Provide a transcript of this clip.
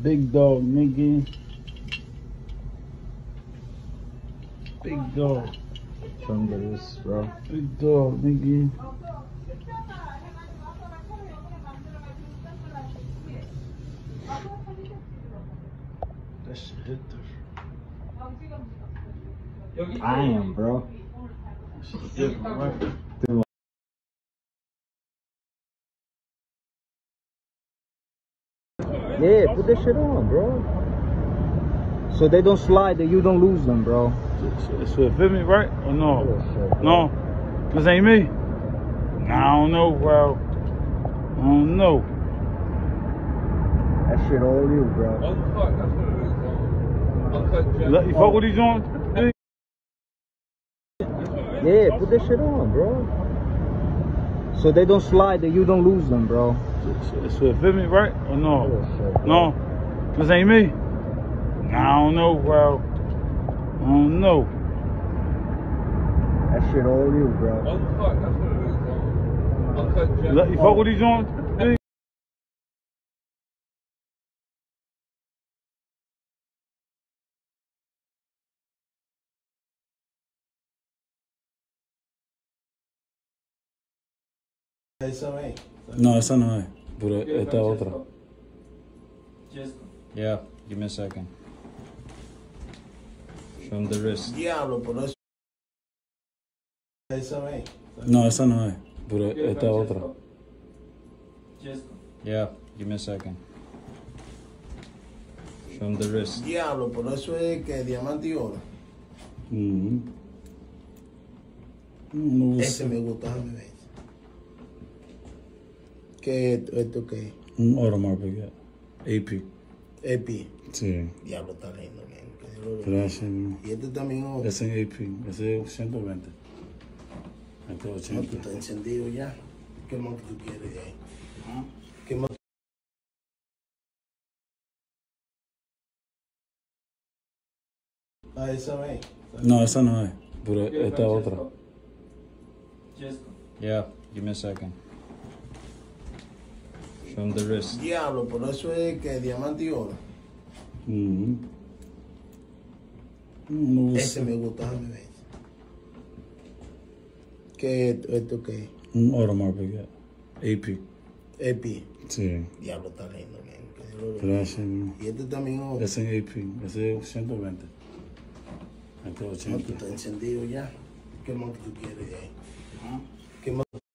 Big dog, nigga. Big dog. From the wrist, bro. Big dog, nigga. That shit hit different. I am, bro. That shit different, right? Yeah, put that shit on, bro. So they don't slide, that you don't lose them, bro. So it fit me, right? Or no? Yeah, No? This ain't me? Nah, I don't know, bro. I don't know. That shit all you, bro. Oh, fuck, that's what it is. You fuck with these on? Yeah, put that shit on, bro. So they don't slide, that you don't lose them, bro. So it fit me, right? Or no? Yeah, No? This ain't me? Nah, I don't know, bro. I don't know. That shit all you, bro. Oh, fuck, that's what it is. You fuck with these on? No, esa no es, pero esta otra. Yeah, give me a second. From the wrist. Diablo, por eso. Esa es. No, esa no es, pero esta otra. Yeah, give me a second. From the wrist. Diablo, por eso es que diamante y oro. No Ese sé. me gusta, déjame ver. ¿Qué esto qué? Un oro más pequeño. AP. EP. Sí. Diablo, está lindo, man. Que Dios lo bendiga. Gracias. Y este también oro. Ese es AP. Ese es 120. Este es No, tú 80. estás encendido ya. ¿Qué más que tú quieres de ahí? ¿Qué más? Ah, esa es. No, esa no es, pero esta otra. Yeah, give me a second. From the wrist. Diablo, por eso es que diamante y oro. No Ese sé. me gusta, déjame ver. ¿Qué esto qué? Un oro más pequeño. AP. EP. Sí. Diablo, está lindo, man. Que Dios lo bendiga. Gracias. Y este también oro. Ese es AP. Ese es 120. Este es No, tú 80. estás encendido ya. ¿Qué más que tú quieres de ahí? ¿Qué más?